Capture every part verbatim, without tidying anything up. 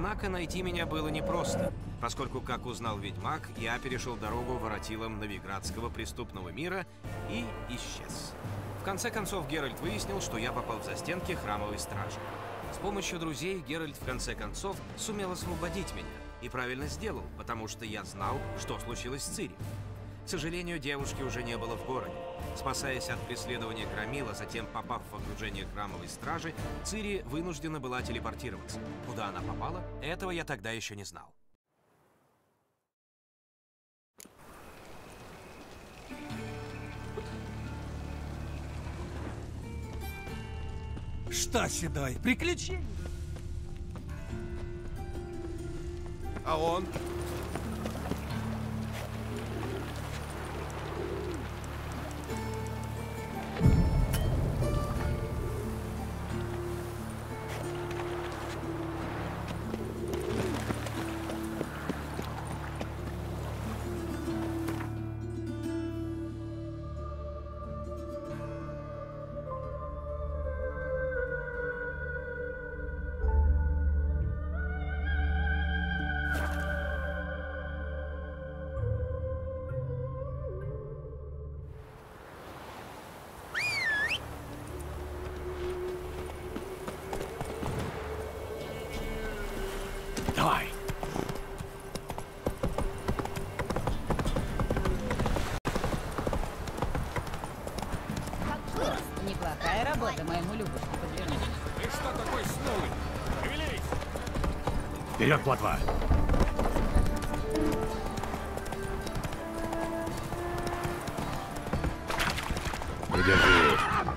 Однако найти меня было непросто, поскольку, как узнал ведьмак, я перешел дорогу воротилам новиградского преступного мира и исчез. В конце концов, Геральт выяснил, что я попал в застенки храмовой стражи. С помощью друзей Геральт в конце концов сумел освободить меня. И правильно сделал, потому что я знал, что случилось с Цири. К сожалению, девушки уже не было в городе. Спасаясь от преследования Громила, затем попав в окружение храмовой стражи, Цири вынуждена была телепортироваться. Куда она попала, этого я тогда еще не знал. Что, Седой, приключения? А он? Давай. Неплохая работа моему Любушке подвернуть. Ты что такой снулый? Шевелись! Вперед, плотва! Придержи.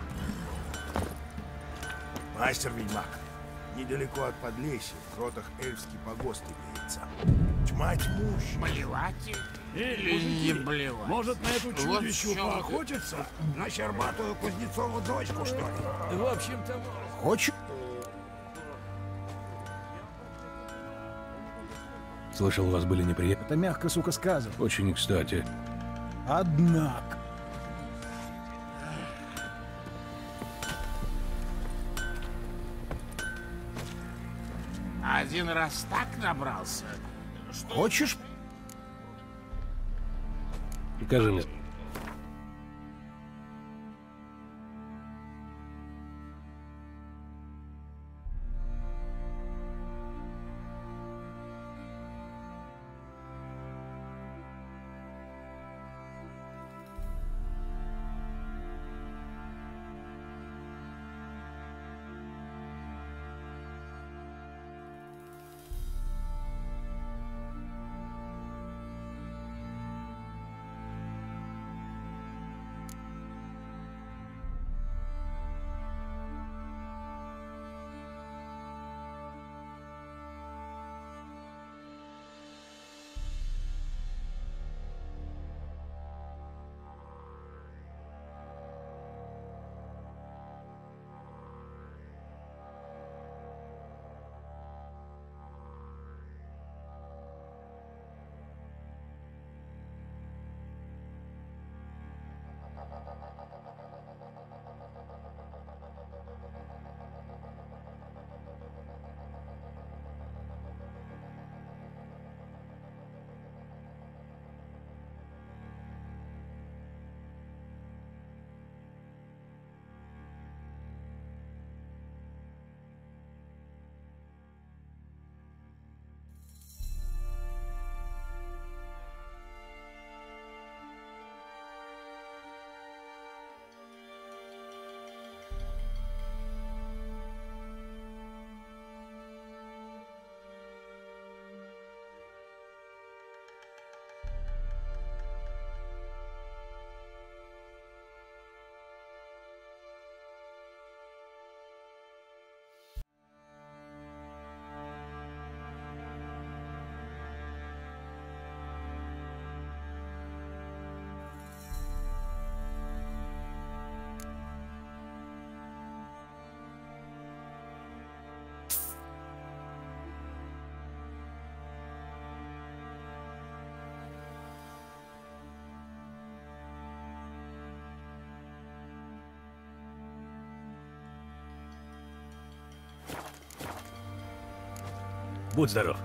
Мастер-ведьмак, недалеко от Подлесья, в гротах эльфский погост имеется. Тьма тьмущая. Блевать? Или не блевать? Может, на эту Вот чудищу в чём ты. поохотиться? На щербатую Кузнецову дочку, что ли? В общем-то... Хочешь? Слышал, у вас были неприятности. Это мягко, сука, сказано. Очень кстати. Однако... Один раз так набрался. Хочешь? Покажи мне. Будь здоров.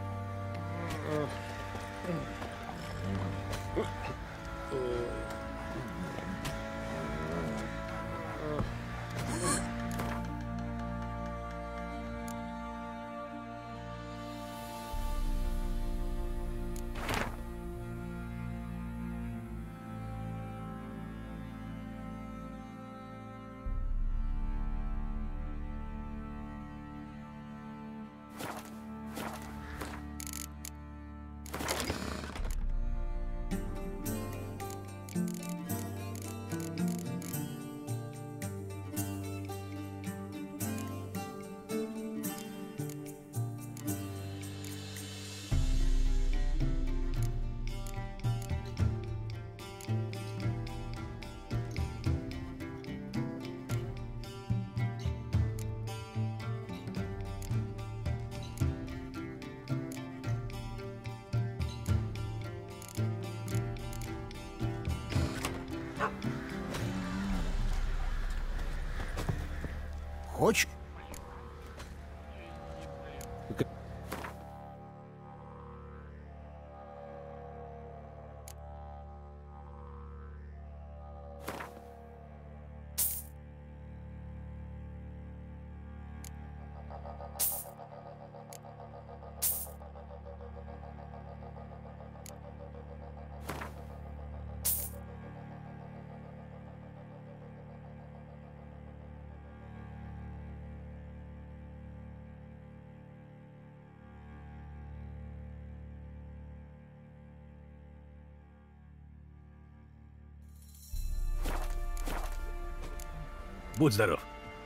Хочешь? Будь здоров.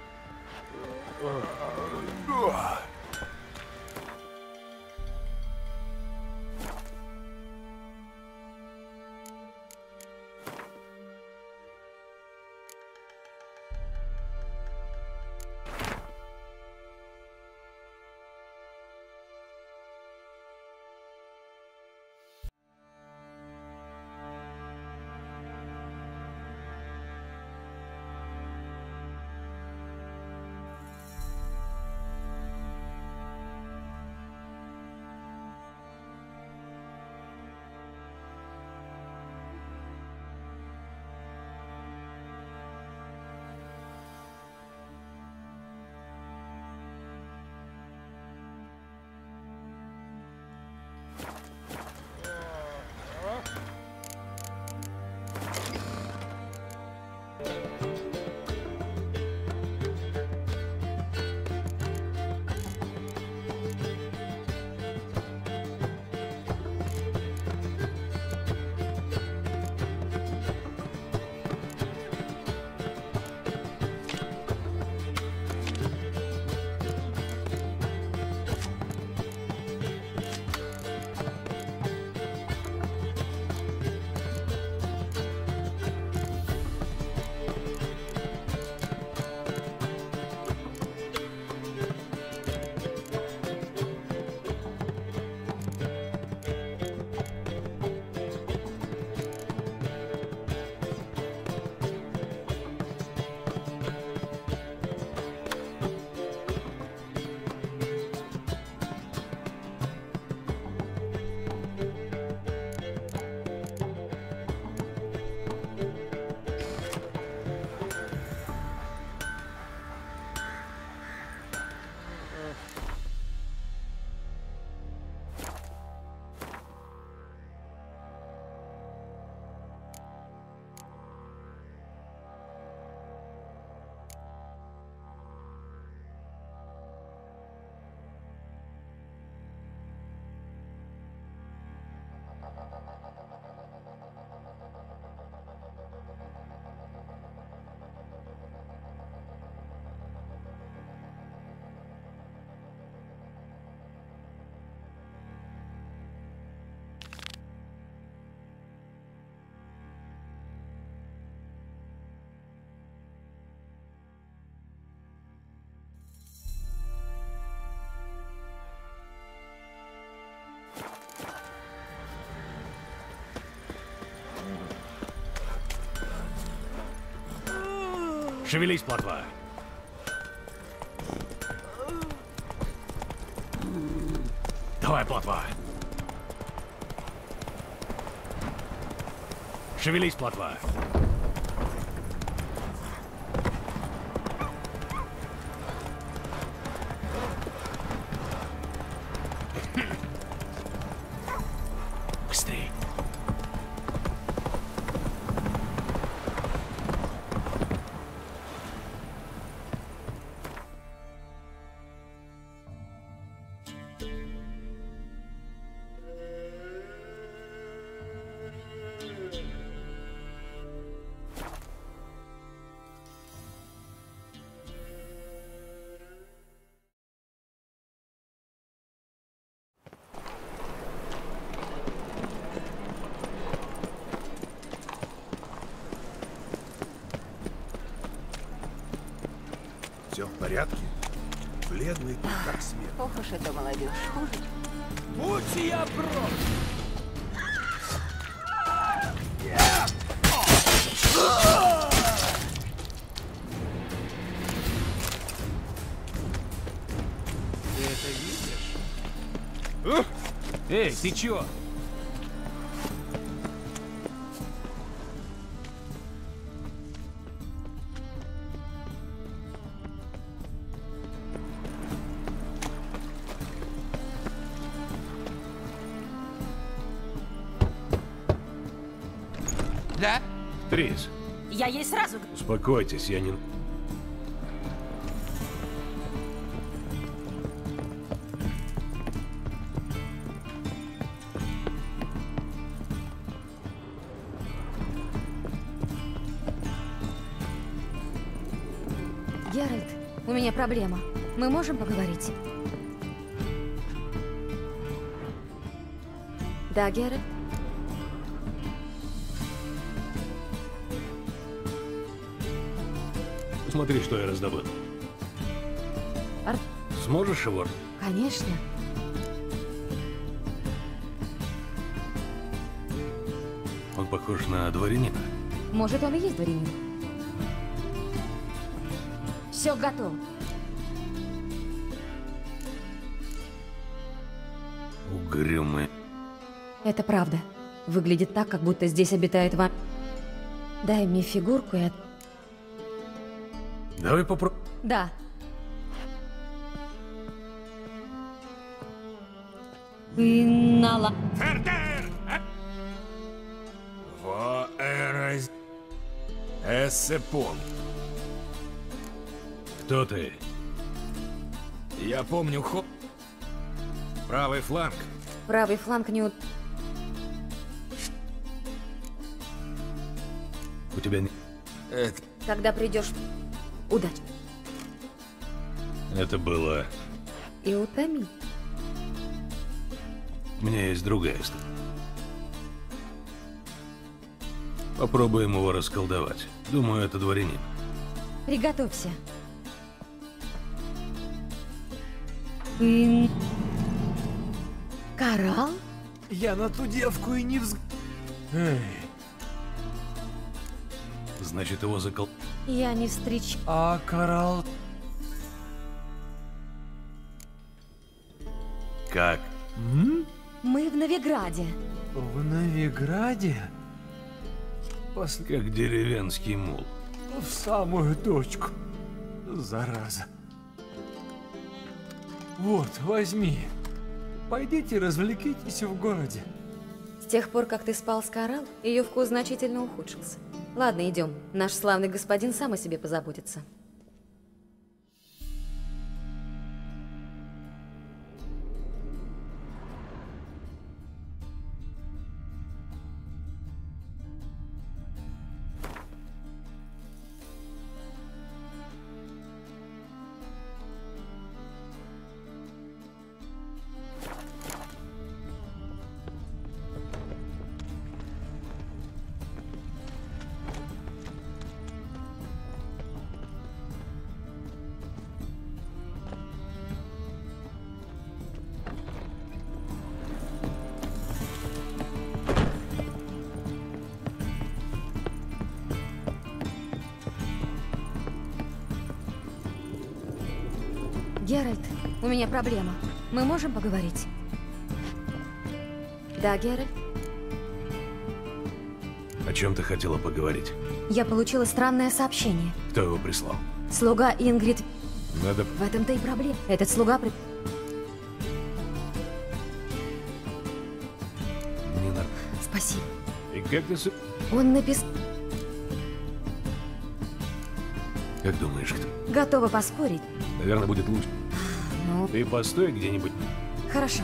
Шевелись, плотва. Давай, плотва. Шевелись, плотва. Быстрей. Все в порядке? Бледный ты, как смерть. Ох уж эта молодежь. Хуже. Будь я прочь! Ты это видишь? Эй, ты чё? Да? Трис, Я ей сразу... г- успокойтесь, я не... Геральт, у меня проблема. Мы можем поговорить? Да, Геральт? Смотри, что я раздобыл. Ар... Сможешь его? Конечно. Он похож на дворянина. Может, он и есть дворянин. Все готово. Угрюмый. Это правда. Выглядит так, как будто здесь обитает вам. Дай мне фигурку и от... Давай попробуем. Да. Нала. Во эраз... Эссепон. Кто ты? Я помню хо... Правый фланг. Правый фланг не... у- У тебя не... Это... Когда придешь... Удачи. Это было... И утоми. У меня есть другая история. Попробуем его расколдовать. Думаю, это дворянин. Приготовься. Ин... Коралл? Я на ту девку и не взг... Эй, Значит, его закол... Я не встреч... а коралл... Как? М? Мы в Новиграде. В Новиграде? После... Как деревенский мул. В самую точку. Зараза. Вот, возьми. Пойдите развлекитесь в городе. С тех пор, как ты спал с Коралл, ее вкус значительно ухудшился. Ладно, идем. Наш славный господин сам о себе позаботится. Геральт, у меня проблема. Мы можем поговорить? Да, Геральт? О чем ты хотела поговорить? Я получила странное сообщение. Кто его прислал? Слуга Ингрид. Надо... В этом-то и проблема. Этот слуга... При... Не надо. Спасибо. И как ты... с- Он написал... Как думаешь, кто? Готова поспорить. Наверное, будет лучше. Ну, Ты постой где-нибудь. хорошо.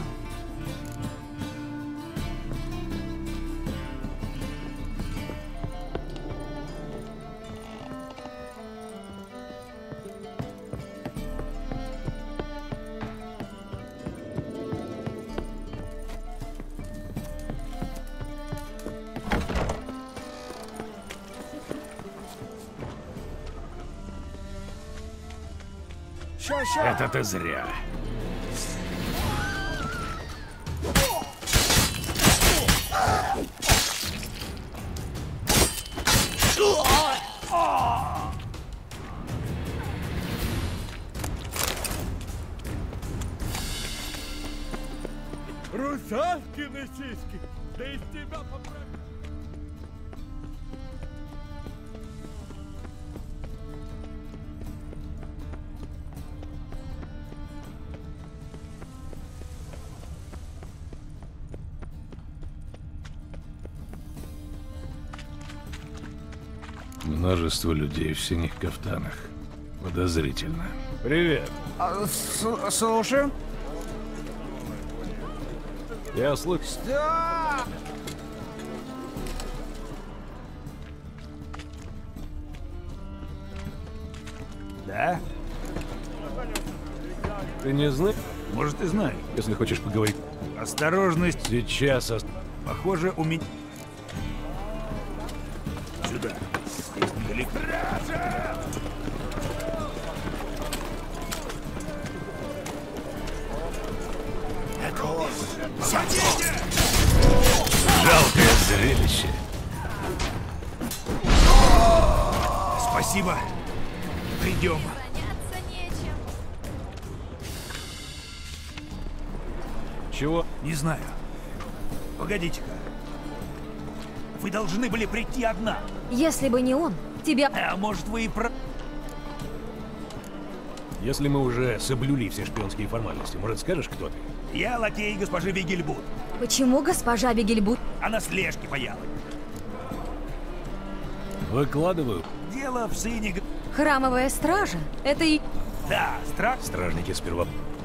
Это ты зря. Русалкины сиськи! Да из тебя поправь! Множество людей в синих кафтанах. Подозрительно. Привет. А, слушаю. Я слышу. Да! Да? Ты не знаешь? Может, и знаю. Если хочешь поговорить. Осторожность. Сейчас. ос- Похоже, у меня... Сюда. Здесь недалеко. Это он. Садите! Жалкое зрелище. Спасибо. Придем. Чего? Не знаю. Погодите-ка. Вы должны были прийти одна. Если бы не он, тебя... А может, вы и про... Если мы уже соблюли все шпионские формальности, может, скажешь, кто ты? Я лакей госпожи Вигельбут. Почему госпожа Бегельбут... Она слежки боялась. Выкладываю. Дело в сыне... г- Храмовая стража? Это и... Да, страх. Стражники сперва.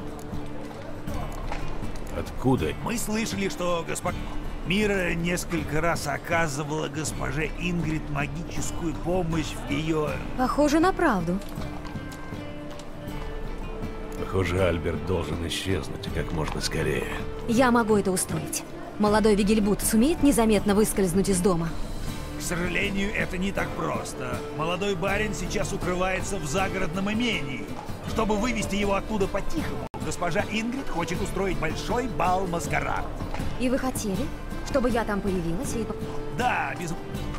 Откуда? Мы слышали, что госпожа Мира несколько раз оказывала госпоже Ингрид магическую помощь в ее... Похоже на правду. Похоже, Альберт должен исчезнуть как можно скорее. Я могу это устроить. Молодой Вигельбут сумеет незаметно выскользнуть из дома? К сожалению, это не так просто. Молодой барин сейчас укрывается в загородном имении. Чтобы вывести его оттуда по-тихому, госпожа Ингрид хочет устроить большой бал-маскарад. И вы хотели, чтобы я там появилась и... Да, без...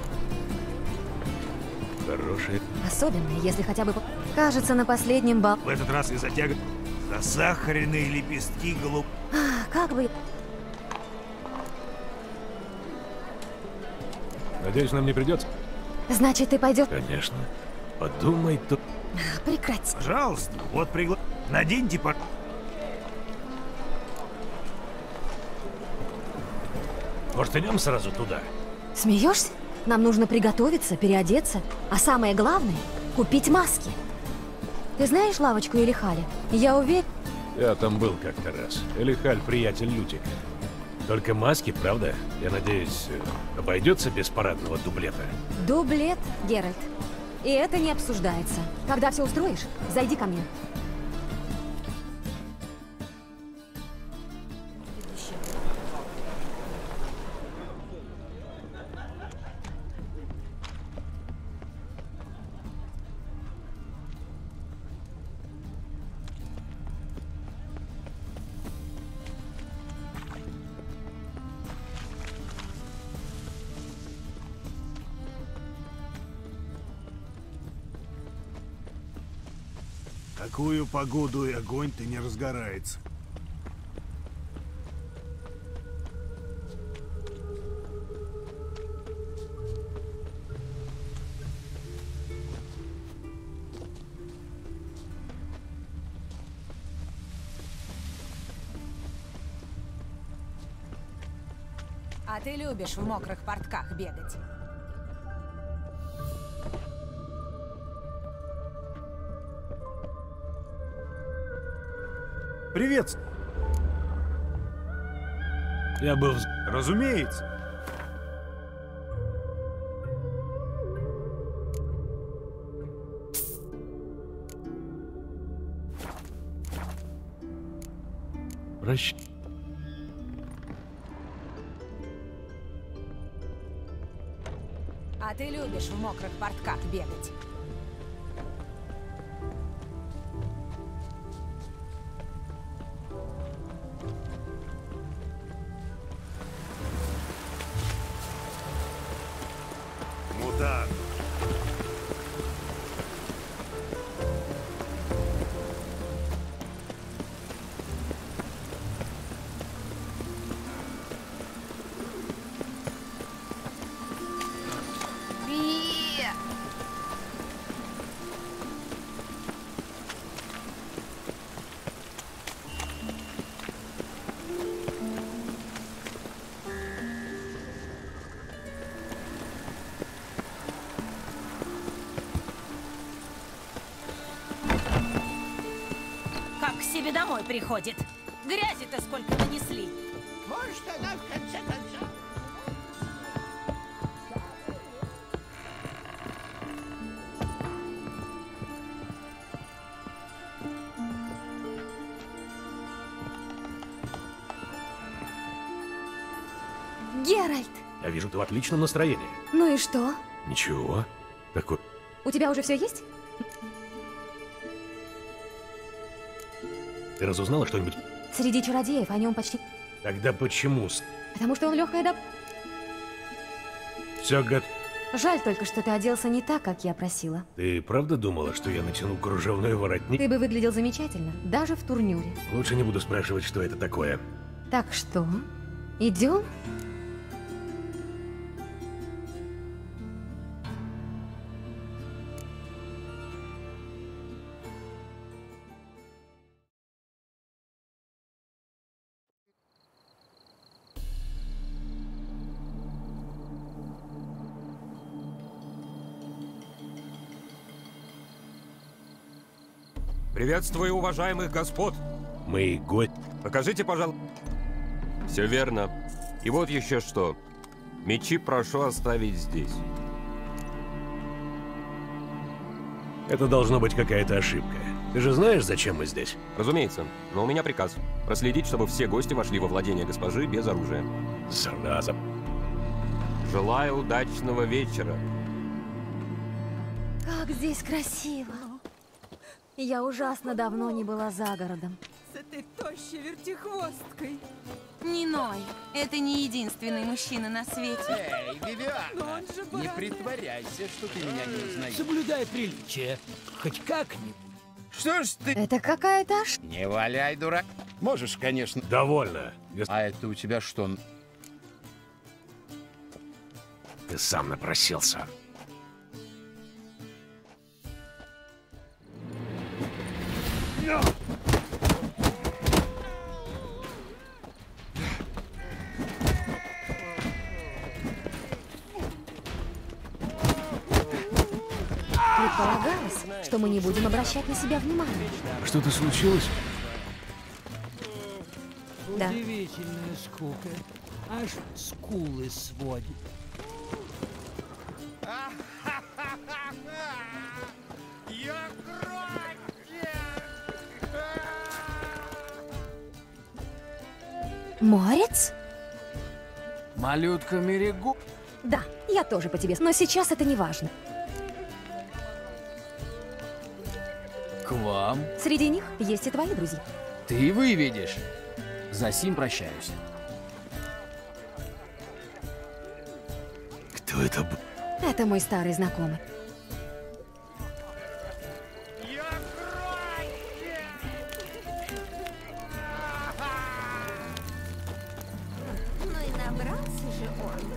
Хороший. Особенно, если хотя бы... Кажется, на последнем бал... В этот раз и затягивает засахаренные лепестки голуб... А, как бы... Надеюсь, нам не придется? Значит, ты пойдешь... Конечно. Подумай тут. Прекрати. Пожалуйста, вот пригла... Наденьте по... Может, идем сразу туда? Смеешься? Нам нужно приготовиться, переодеться, а самое главное — купить маски. Ты знаешь лавочку Элихаля? Я уверен... Я там был как-то раз. Элихаль, приятель Лютик. Только маски, правда? Я надеюсь, э, обойдется без парадного дублета. Дублет, Геральт. И это не обсуждается. Когда все устроишь, зайди ко мне. Такую погоду и огонь-то не разгорается. А ты любишь в мокрых портках бегать? Привет. Я был... Разумеется. Прощ... А ты любишь в мокрых портках бегать? Мутант. Как к себе домой приходит. Грязи-то сколько нанесли. Может, она в конце концов... Геральт! Я вижу, ты в отличном настроении. Ну и что? Ничего. Такой... У тебя уже все есть? Ты разузнала что-нибудь? Среди чародеев о нем почти... Тогда почему? с- Потому что он легкая доб... Все гад... Жаль только, что ты оделся не так, как я просила. Ты правда думала, что я натяну кружевной воротник? Ты бы выглядел замечательно, даже в турнюре. Лучше не буду спрашивать, что это такое. Так что, идем? Приветствую уважаемых господ. Мы гость... Покажите, пожалуйста. Все верно. И вот еще что. Мечи прошу оставить здесь. Это должно быть какая-то ошибка. Ты же знаешь, зачем мы здесь? Разумеется. Но у меня приказ. Проследить, чтобы все гости вошли во владение госпожи без оружия. Зараза. Желаю удачного вечера. Как здесь красиво. Я ужасно давно не была за городом. С этой тощей вертихвосткой. Не ной, это не единственный мужчина на свете. Эй, Вивиана, не притворяйся, что ты меня не узнаешь. Соблюдай приличие. Хоть как-нибудь. Что ж ты... Это какая-то ошибка. Не валяй, дурак. Можешь, конечно. Довольно. Гос- А это у тебя что? Ты сам напросился. Предполагалось, что мы не будем обращать на себя внимания. Что-то случилось? Да. Удивительная скука. Аж скулы сводит. Морец? Малютка Мерегу. Да, я тоже по тебе, но сейчас это не важно. К вам. Среди них есть и твои друзья. Ты выведешь. За сим прощаюсь. Кто это был? Это мой старый знакомый. Ну и набрался же он.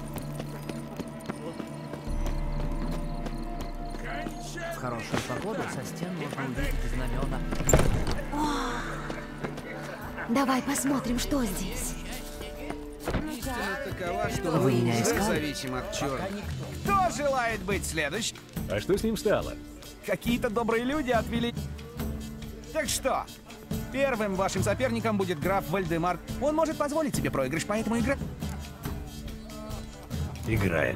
В хорошую погоду со стен можно увидеть знамена. Давай посмотрим, что здесь. Истина такова, что Вы мы меня уже искали? зависим от черных. Кто желает быть следующим? А что с ним стало? Какие-то добрые люди отвели... Так что, первым вашим соперником будет граф Вальдемар. Он может позволить себе проигрыш, поэтому игра... Играем.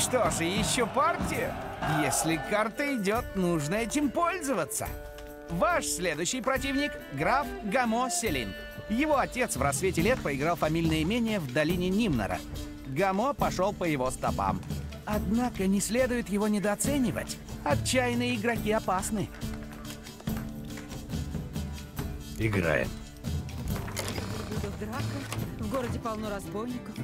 что же, еще партия? Если карта идет, нужно этим пользоваться. Ваш следующий противник — граф Гамо Селин. Его отец в рассвете лет поиграл фамильное имение в долине Нимнора. Гамо пошел по его стопам. Однако не следует его недооценивать. Отчаянные игроки опасны. Играем. Идет драка, в городе полно разбойников.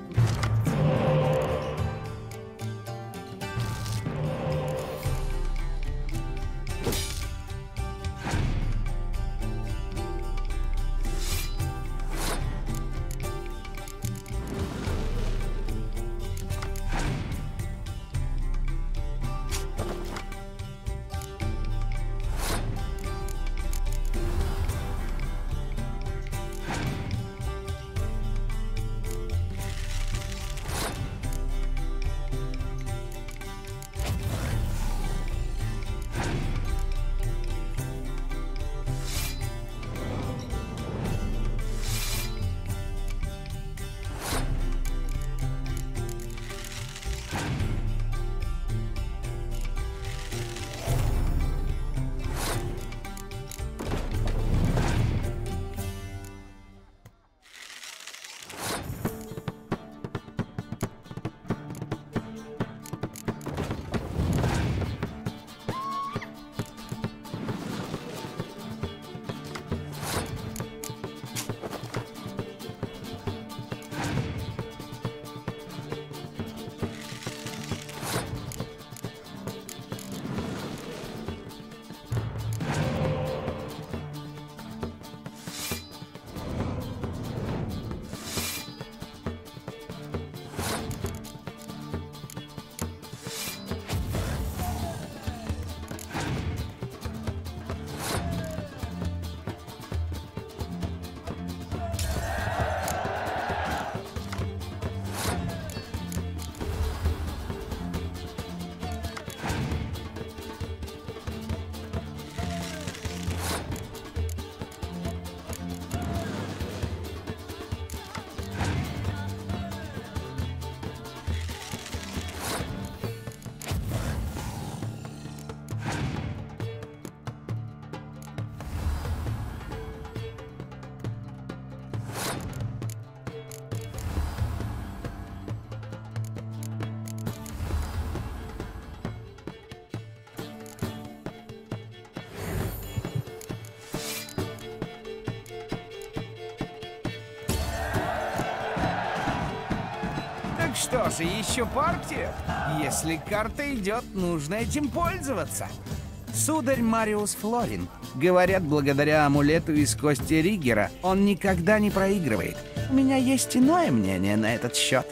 Что же, еще партия? Если карта идет, нужно этим пользоваться. Сударь Мариус Флорин. Говорят, благодаря амулету из кости Риггера он никогда не проигрывает. У меня есть иное мнение на этот счет.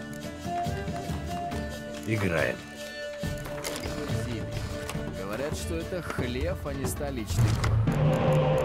Играем. Говорят, что это хлев, а не столичный город.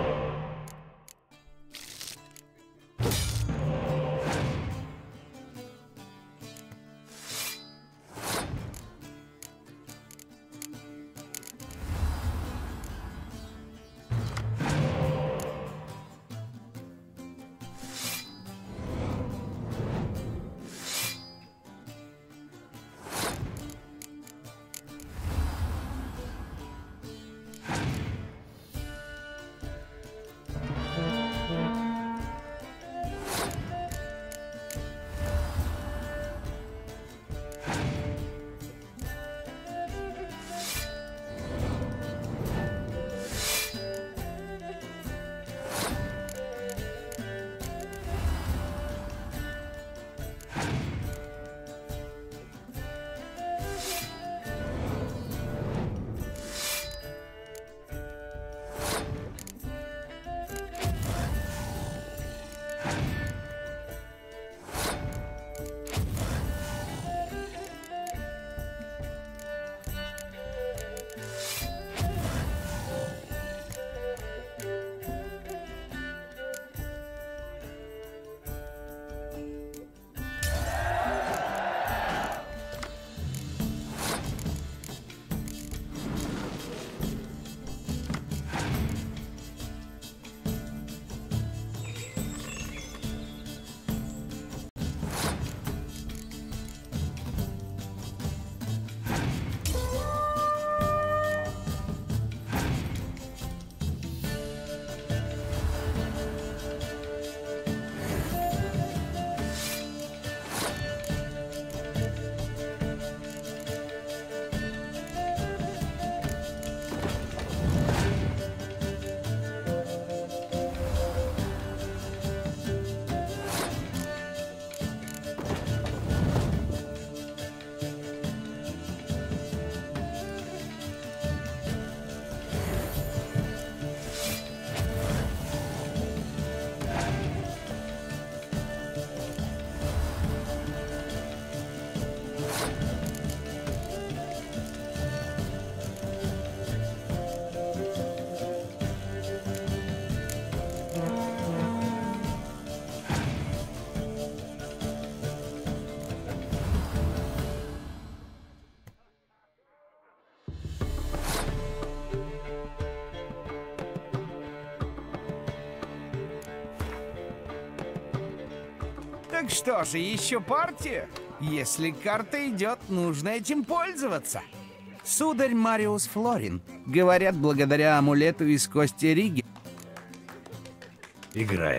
Так что же, еще партию? Если карта идет, нужно этим пользоваться. Сударь Мариус Флорин. Говорят, благодаря амулету из кости Риги. Играем.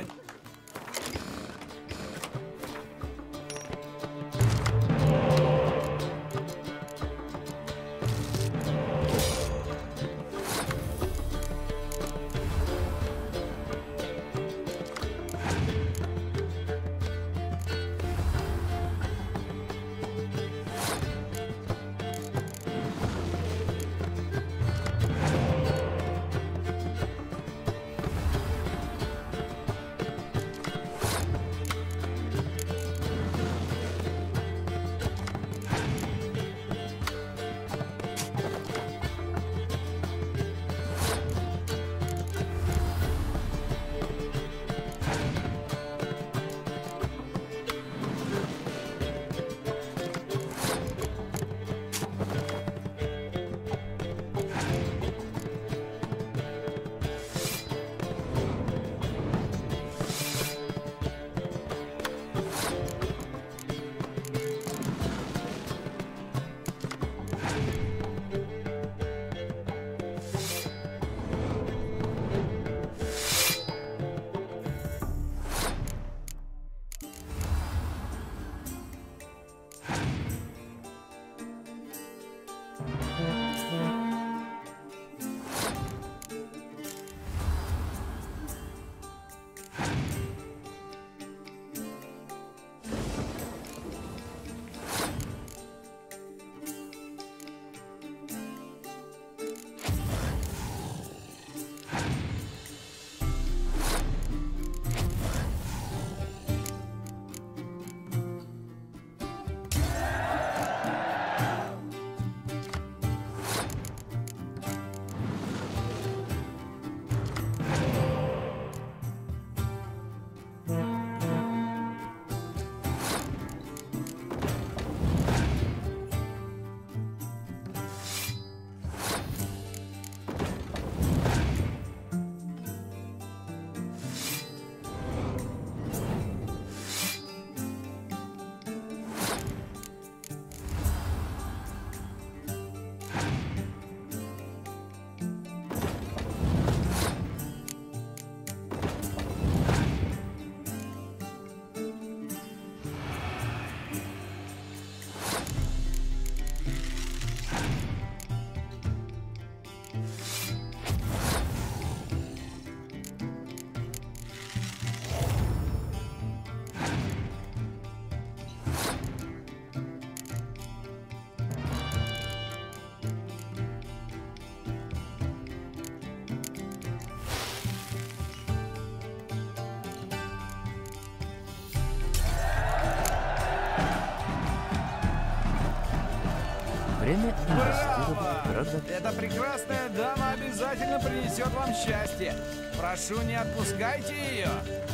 Время инвестировать. Эта прекрасная дама обязательно принесет вам счастье. Прошу, не отпускайте ее.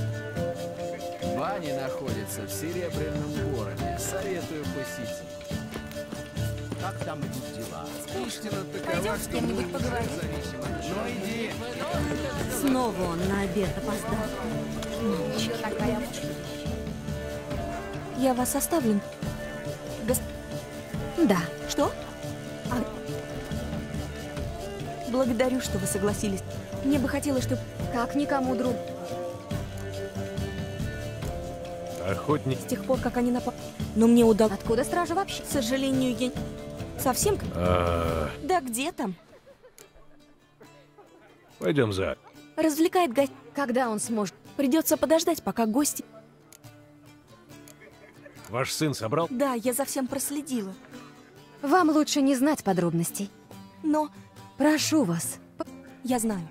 Баня находится в Серебряном городе. Советую посетить. Как там идут дела? Истина такова, Пойдем с что кем-нибудь мы поговорим. Ну иди. Снова он на обед опоздал. Еще такая... Я вас оставлю. Гос... Да. Что? А... Благодарю, что вы согласились. Мне бы хотелось, чтобы... Как никому друг. Охотник. С тех пор, как они напали... Но мне удалось... Откуда стража вообще? К сожалению, я... Совсем... А... Да где там? Пойдем за. Развлекает гость. Когда он сможет? Придется подождать, пока гости... Ваш сын собрал? Да, я за всем проследила. Вам лучше не знать подробностей. Но... Прошу вас. Я знаю.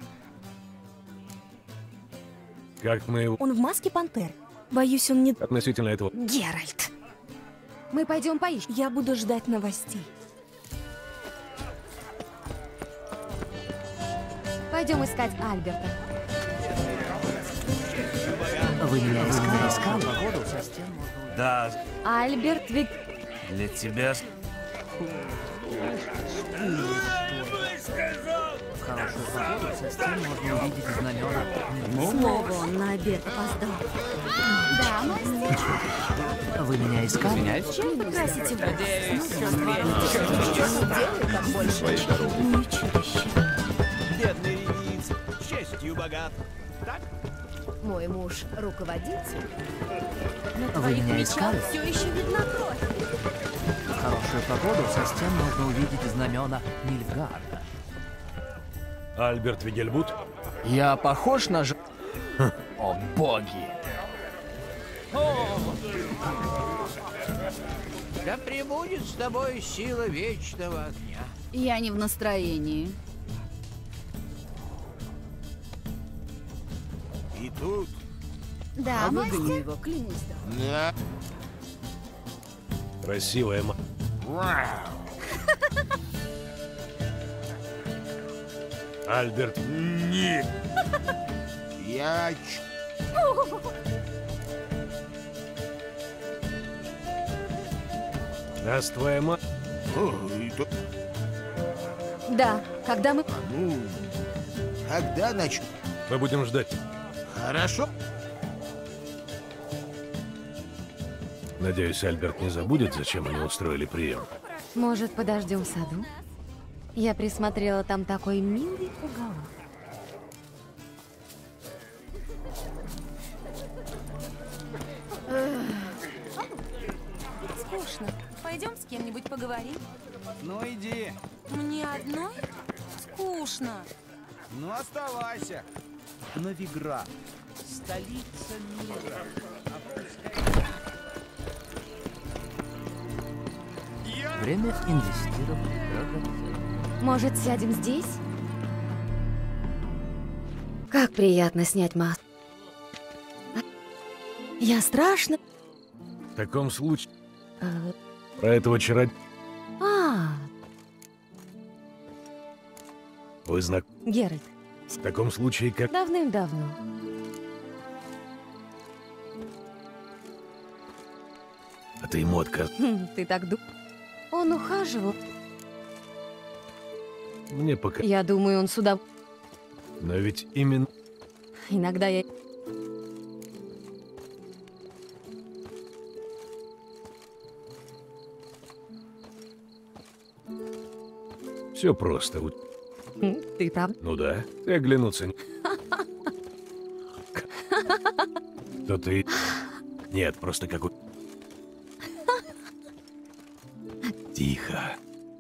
Как мы его... Он в маске пантеры. Боюсь, он не... Относительно этого... Геральт. Мы пойдем поищем. Я буду ждать новостей. Пойдем искать Альберта. Вы меня искали, искали? Да, Альберт Вик... для тебя... Хорошо. хорошую погоду со стен можно увидеть знамена. Снова он на обед опоздал. Да, мастер. Вы меня искали? Извиняюсь. Чем вы красите волосы? Надеюсь, Как больше. Ну и чудище. бедный ревиец, честью богат. Так? Мой муж руководитель. На твоих мечах все еще видна кровь. В хорошую погоду со стен можно увидеть знамена Нильфгарда. Альберт Вигельбут? Я похож на ж... О, боги! Да пребудет с тобой сила вечного огня. Я не в настроении. И тут... Да, Выгоню мастер. его, клянусь. Да. Красивая ма... Альберт... Не. Я... ч- Нас твоя ма... О, и то- Да, когда мы... Ну, когда начну? Мы будем ждать. Хорошо. Надеюсь, Альберт не забудет, зачем они устроили прием. Может, подождем в саду? Я присмотрела там такой милый уголок. Скучно. Пойдем с кем-нибудь поговорим? Ну иди. Мне одной? Скучно. Ну оставайся. Новиград. Столица мира. Время инвестировать в драгоценности. Может, сядем здесь? Как приятно снять маску. Я страшно... В таком случае... Э, Про этого чародея... А, Вы знак... Геральт, В таком случае, как... давным-давно. А ты ему отказ... Хм, ты так ду... Он ухаживал. Мне пока... Я думаю, он сюда... Но ведь именно... Иногда я... Все просто. У- Хм, Ты прав. Ну да, ты оглянуться не... То ты... Нет, просто как... у- Тихо.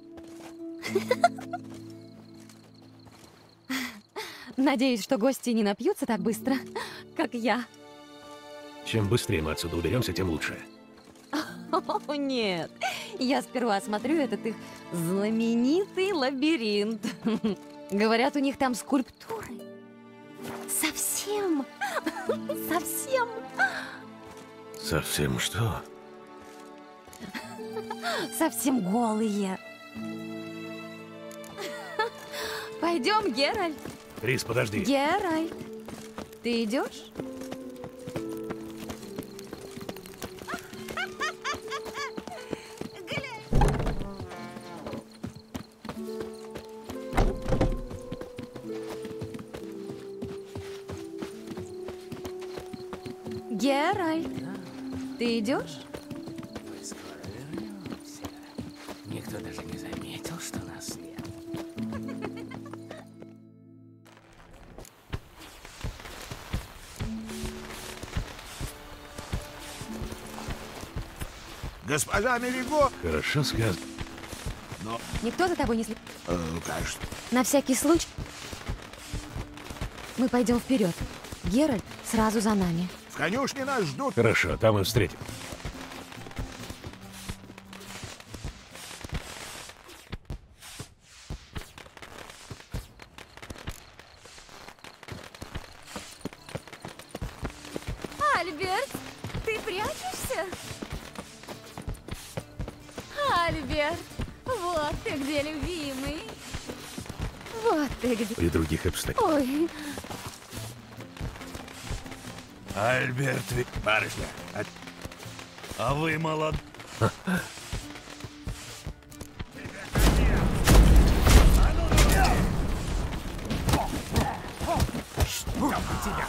Надеюсь, что гости не напьются так быстро, как я. Чем быстрее мы отсюда уберемся, тем лучше. О, нет. Я сперва осмотрю этот их знаменитый лабиринт. Говорят, у них там скульптуры. Совсем, совсем, Совсем что? совсем голые. Пойдем, Геральт. Рис, подожди. Геральт, ты идешь? Геральт, ты идешь? Мы скоро вернемся. Никто даже не заметил, что нас нет. Госпожа Мериго... Хорошо сказано. Но... Никто за тобой не след... Э, конечно. На всякий случай мы пойдем вперед. Геральт сразу за нами. В конюшне нас ждут. Хорошо, там и встретим. Альберт, ты прячешься? Альберт, вот ты где, любимый. Вот ты где. При других обстоятельствах. Ой, Альберт, Ви- барышня, а, а вы молод... хотел на тебя.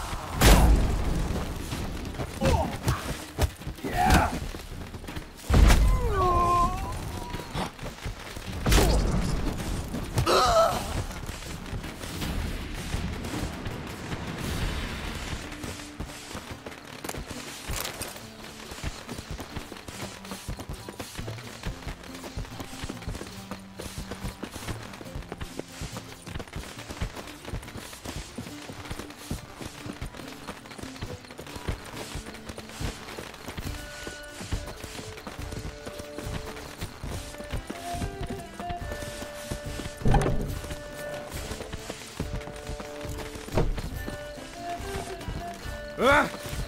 А!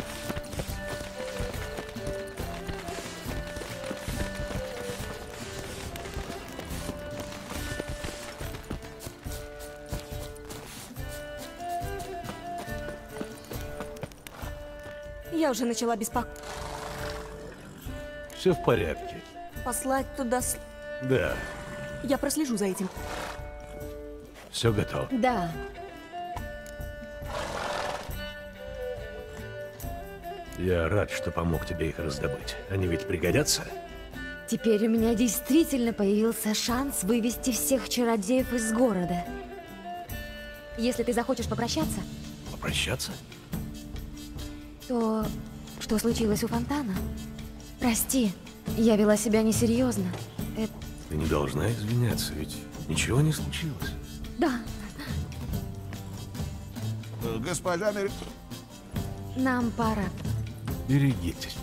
Я уже начала беспокоиться. Все в порядке. Послать туда с... Да, Я прослежу за этим. все готово. Да. Я рад, что помог тебе их раздобыть. Они ведь пригодятся? Теперь у меня действительно появился шанс вывести всех чародеев из города. Если ты захочешь попрощаться, Попрощаться? то что случилось у фонтана? Прости, я вела себя несерьезно. Это... Ты не должна извиняться, ведь ничего не случилось. Да, Госпожа Мер... нам пора. Берегитесь.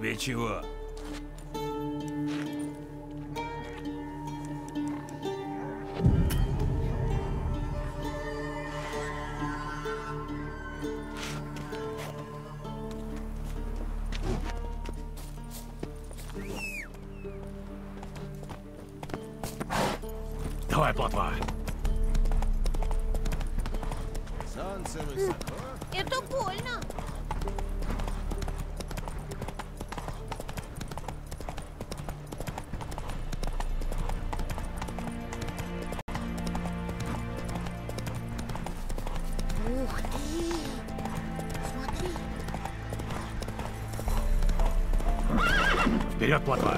Тебе чего? Давай, плотва. Солнце высоко. Это больно. Ух ты! Смотри. Вперед, плотва.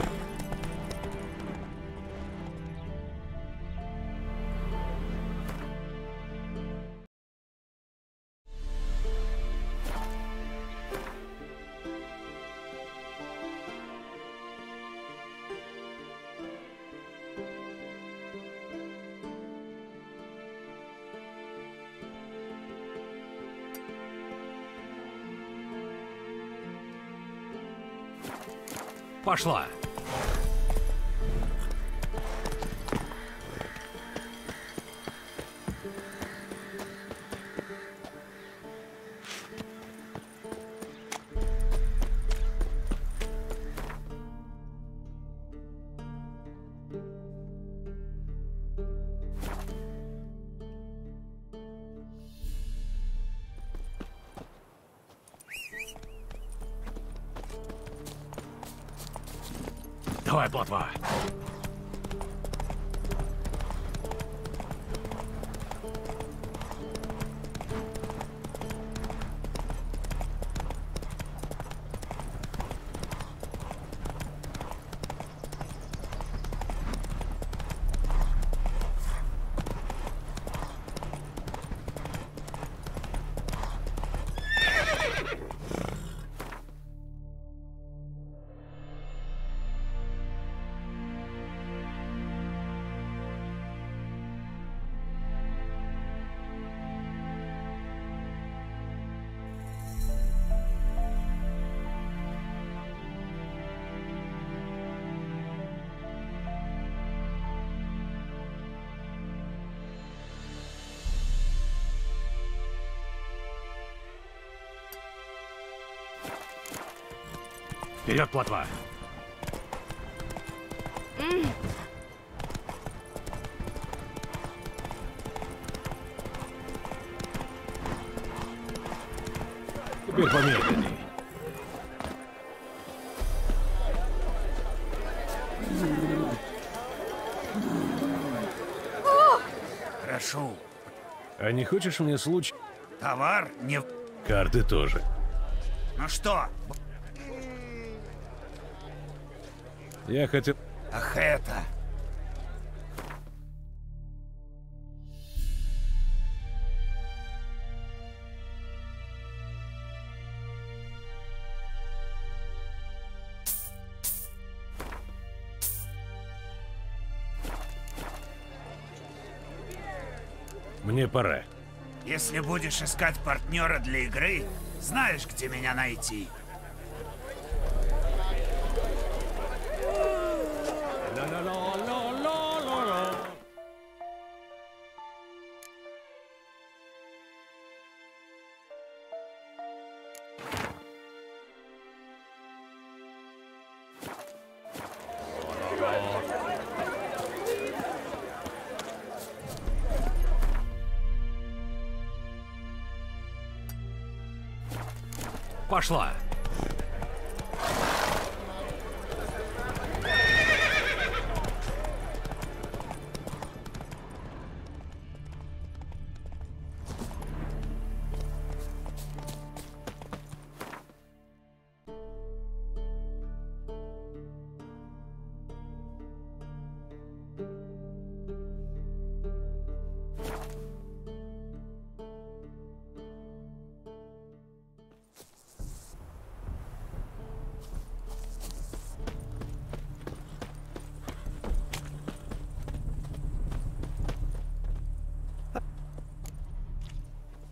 Пошла. Давай, плотва. Вперед, плотва. Теперь помедленней. Прошу. А не хочешь мне случай? Товар не... Карты тоже. Ну что? Я хотел... Ах это... Мне пора. Если будешь искать партнера для игры, знаешь, где меня найти. Пошла.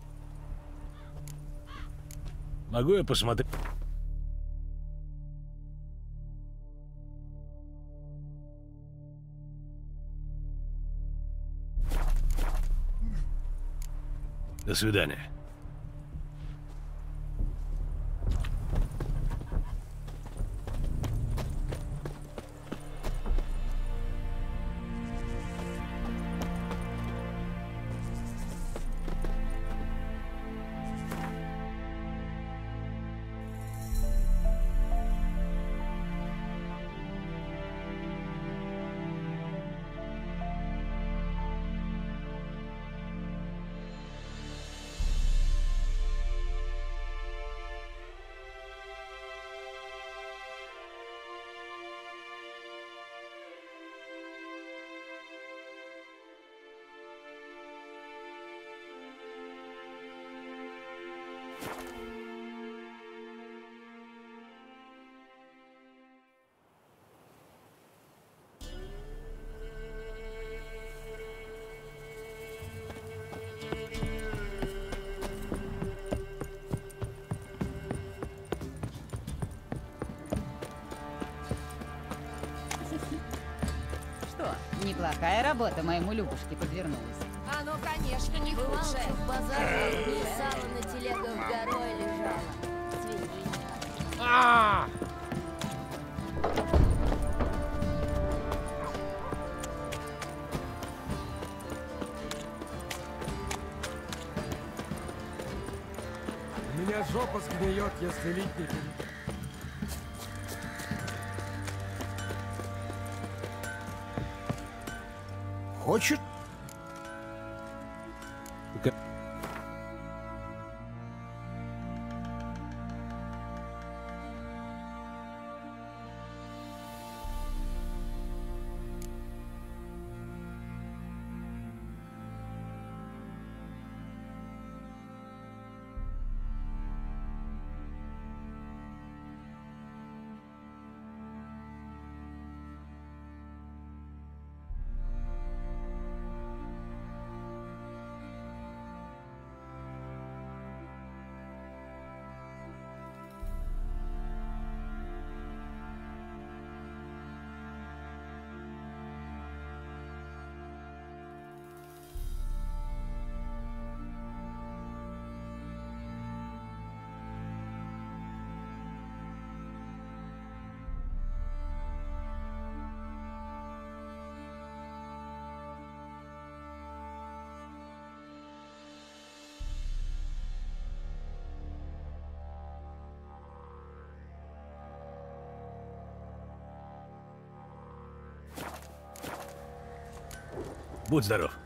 Могу я посмотреть? До свидания. Неплохая работа моему Любушке подвернулась. А ну, конечно, не худшее. В базаре и сало на телегах горой лежало. Свинина. А! У меня жопа сгниет, если лить не пить. Хочет? Будь здоров.